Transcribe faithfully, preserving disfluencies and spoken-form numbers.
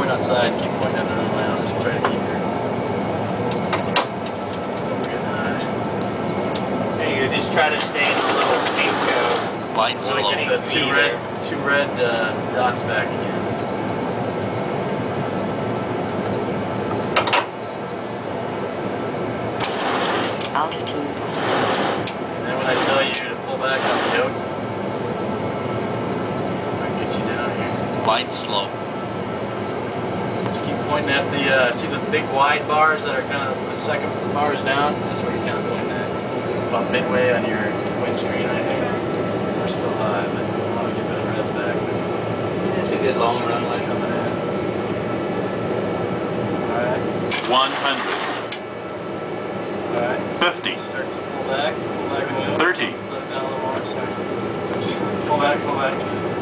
point outside, keep pointing down the runway. I'll just try to keep her. Getting high. And you just try to stay in a little pink code. Light Really slow. getting The two red, two red uh, dots back again. Altitude. And then when I tell you to pull back on the yoke, I can get you down here. Light slow. Just keep pointing at the, uh, see the big wide bars that are kind of the second bars down? That's where you're kind of pointing at. About midway on your windscreen right here. We're still high, but I want to get that rev back. It's a good long This run. one's coming in. Alright, one hundred. alright. fifty. Start to pull back, pull back on the yoke. thirty. Let it down a little more, sorry. Oops. Pull back, pull back.